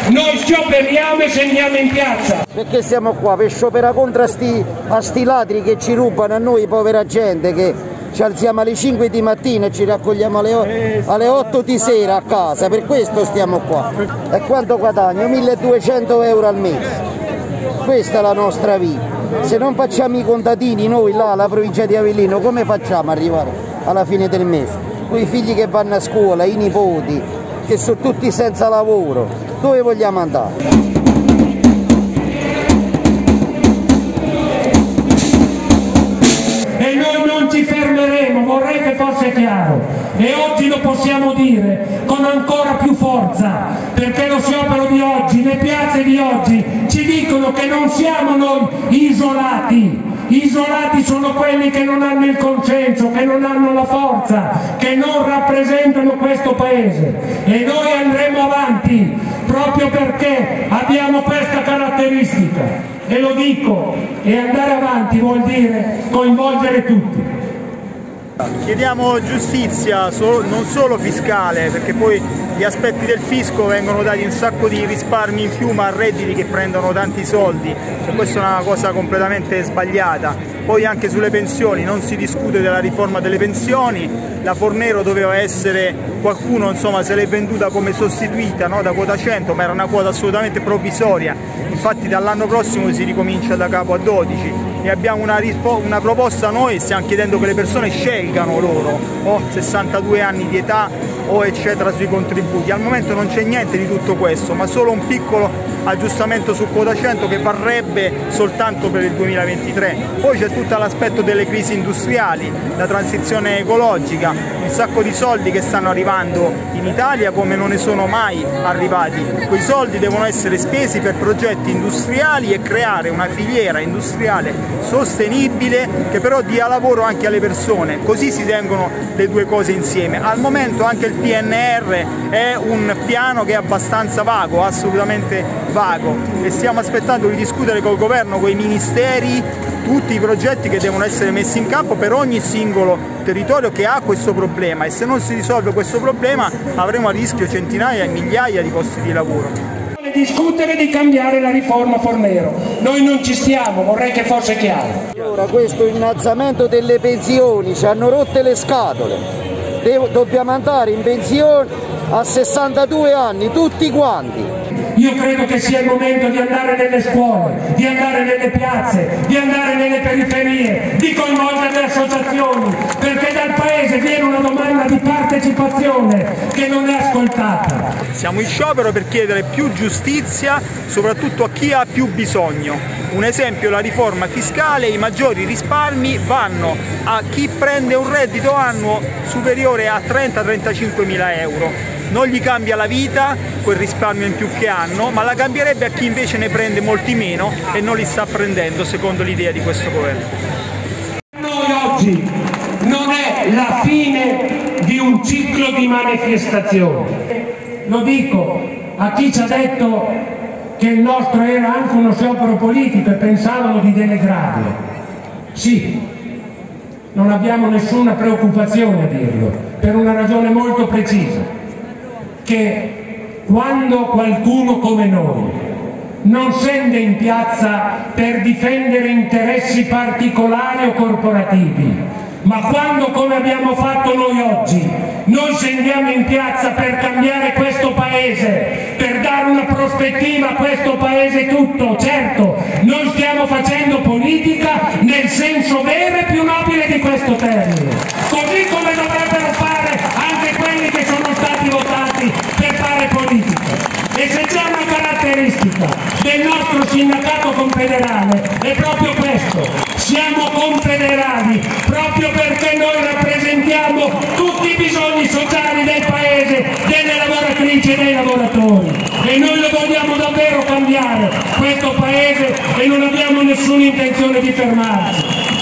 Noi scioperiamo e scendiamo in piazza. Perché siamo qua? Per scioperare contro a sti ladri che ci rubano a noi povera gente, che ci alziamo alle 5 di mattina e ci raccogliamo alle 8 di sera a casa. Per questo stiamo qua. E quanto guadagno? 1200 euro al mese. Questa è la nostra vita. Se non facciamo i contadini noi là alla provincia di Avellino, come facciamo ad arrivare alla fine del mese? Con i figli che vanno a scuola, i nipoti, che sono tutti senza lavoro, dove vogliamo andare? E noi non ci fermeremo, vorrei che fosse chiaro. E oggi lo possiamo dire con ancora più forza, perché lo sciopero di oggi, le piazze di oggi ci dicono che non siamo noi isolati. Isolati sono quelli che non hanno il consenso, che non hanno la forza, che non rappresentano questo paese. E noi andremo avanti proprio perché abbiamo questa caratteristica. E lo dico, e andare avanti vuol dire coinvolgere tutti. Chiediamo giustizia non solo fiscale, perché poi gli aspetti del fisco vengono dati un sacco di risparmi in più, ma a redditi che prendono tanti soldi, e questa è una cosa completamente sbagliata. Poi anche sulle pensioni non si discute della riforma delle pensioni. La Fornero doveva essere, qualcuno insomma se l'è venduta come sostituita, no, da quota 100, ma era una quota assolutamente provvisoria. Infatti dall'anno prossimo si ricomincia da capo a 12 e abbiamo una proposta. Noi stiamo chiedendo che le persone scelgano loro, o 62 anni di età o eccetera sui contributi. Al momento non c'è niente di tutto questo, ma solo un piccolo aggiustamento su quota 100 che varrebbe soltanto per il 2023. Poi c'è tutto l'aspetto delle crisi industriali, la transizione ecologica, un sacco di soldi che stanno arrivando in Italia come non ne sono mai arrivati. Quei soldi devono essere spesi per progetti industriali e creare una filiera industriale sostenibile che però dia lavoro anche alle persone, così si tengono le due cose insieme. Al momento anche il PNR è un piano che è abbastanza vago, assolutamente vago, e stiamo aspettando di discutere col governo, con i ministeri, tutti i progetti che devono essere messi in campo per ogni singolo territorio che ha questo problema, e se non si risolve questo problema avremo a rischio centinaia e migliaia di posti di lavoro. Discutere di cambiare la riforma Fornero, noi non ci stiamo, vorrei che fosse chiaro. Allora, questo innalzamento delle pensioni ci hanno rotte le scatole, dobbiamo andare in pensione a 62 anni tutti quanti. Io credo che sia il momento di andare nelle scuole, di andare nelle piazze, di andare nelle periferie, di coinvolgere le associazioni, perché dal Paese viene una domanda di partecipazione che non è ascoltata. Siamo in sciopero per chiedere più giustizia, soprattutto a chi ha più bisogno. Un esempio, la riforma fiscale: i maggiori risparmi vanno a chi prende un reddito annuo superiore a 30-35 mila euro. Non gli cambia la vita quel risparmio in più che hanno, ma la cambierebbe a chi invece ne prende molti meno e non li sta prendendo secondo l'idea di questo governo. Noi oggi non è la fine di un ciclo di manifestazioni. Lo dico a chi ci ha detto che il nostro era anche uno sciopero politico e pensavano di denigrarlo. Sì, non abbiamo nessuna preoccupazione a dirlo, per una ragione molto precisa, che quando qualcuno come noi non scende in piazza per difendere interessi particolari o corporativi, ma quando, come abbiamo fatto noi oggi, noi scendiamo in piazza per cambiare questo paese, per dare una prospettiva a questo paese tutto, certo, noi stiamo facendo politica nel senso vero e più nobile di questo termine, così come dovrebbero fare anche quelli che sono stati votati per fare politica. E se c'è una caratteristica del nostro sindacato confederale è proprio questo: siamo confederali proprio perché noi rappresentiamo tutti i bisogni sociali del paese, delle lavoratrici e dei lavoratori, e noi lo vogliamo davvero cambiare questo paese e non abbiamo nessuna intenzione di fermarci.